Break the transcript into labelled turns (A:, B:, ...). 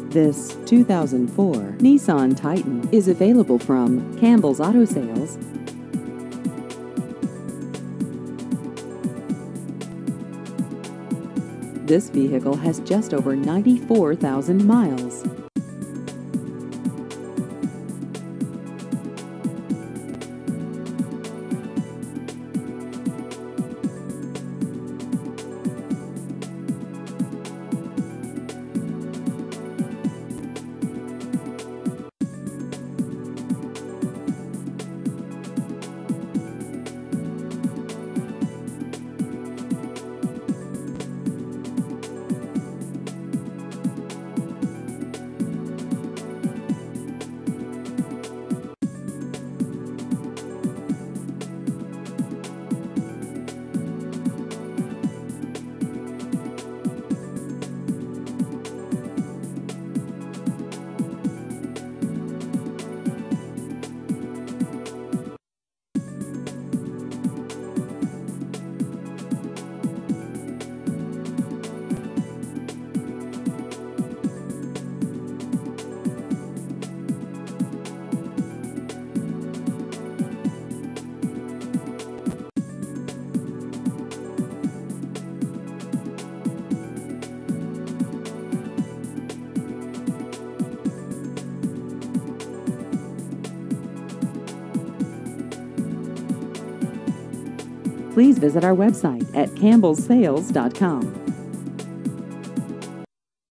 A: This 2004 Nissan Titan is available from Campbell's Auto Sales. This vehicle has just over 94,000 miles. Please visit our website at campbellsales.com.